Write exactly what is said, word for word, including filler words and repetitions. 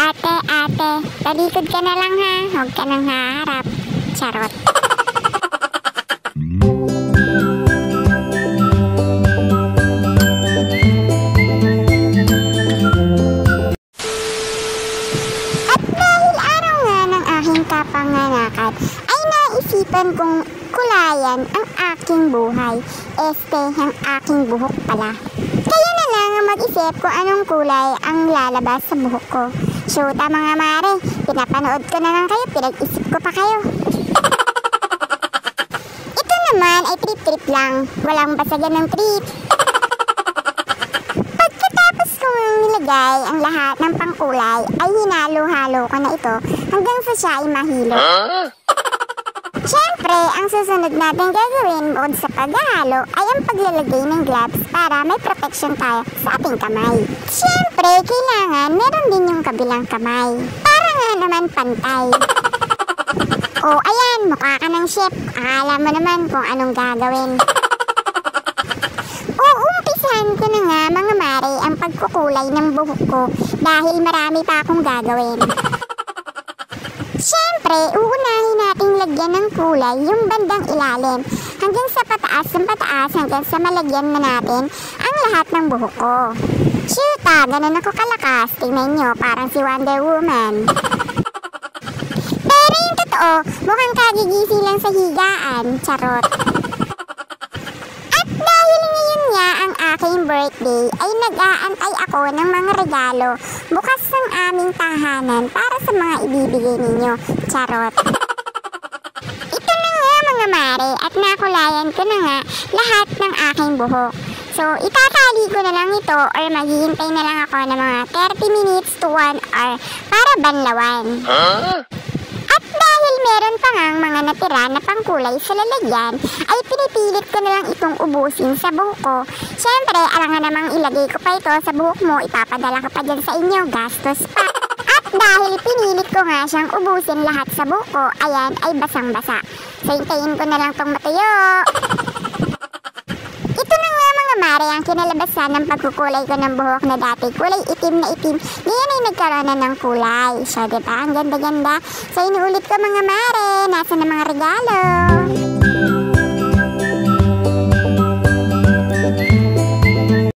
Ate, ate, talikod ka na lang ha. Huwag ka nang haharap. Charot. At dahil araw nga ng aking kapanganakan, ay naisipan kong kulayan ang aking buhay. Este, ang aking buhok pala. Kaya na lang ang mag-isip kung anong kulay ang lalabas sa buhok ko. Shoota mga mare, pinapanood ko na lang kayo, pinag-isip ko pa kayo. Ito naman ay trip-trip lang, walang basagan ng trip. Pagkatapos kong nilagay ang lahat ng pangkulay, ay hinalo-halo ko na ito hanggang sa siya ay mahilo. Siyempre, ang susunod natin gagawin bukod sa paghahalo ay ang paglalagay ng gloves para may protection tayo sa ating kamay. Siyempre, kailangan meron din yung kabilang kamay para nga naman pantay. O ayan, mukha ka ng chef. Akala mo naman kung anong gagawin. Uumpisahan ko na nga mga mare ang pagkukulay ng buhok ko dahil marami pa akong gagawin. Siyempre, uunahin nating lagyan ng kulay yung bandang ilalim hanggang sa pataas ng pataas hanggang sa malagyan na natin ang lahat ng buhok ko. Shoota, ganun ako kalakas. Tingnan nyo, parang si Wonder Woman. Pero yung totoo, mukhang kagigising lang sa higaan. Charot. At dahil ngayon nga ang aking birthday, ay nag-aantay ako ng mga regalo bukas ng aming tahanan para sa mga ibibigay ninyo. Charot. Ito na nga mga mare at nakulayan ko na nga lahat ng aking buhok. So, itatali ko na lang ito or maghihintay na lang ako ng mga thirty minutes to one hour para banlawan. Huh? At dahil meron pa ngang mga natira na pangkulay sa lalagyan, ay pinipilit ko na lang itong ubusin sa buhok ko. Siyempre, alangan namang ilagay ko pa ito sa buhok mo, ipapadala ko pa dyan sa inyo, gastos pa. At dahil pinilit ko nga siyang ubusin lahat sa buhok ko, ayan ay basang-basa. So, hintayin ko na lang tong matuyo. Ito na nga mga mare ang kinalabasan ng pagkukulay ko ng buhok na dati kulay itim na itim. Ngayon ay nagkaroon na ng kulay. So, diba? Ang ganda-ganda. So, inuulit ko mga mare. Nasa na mga regalo?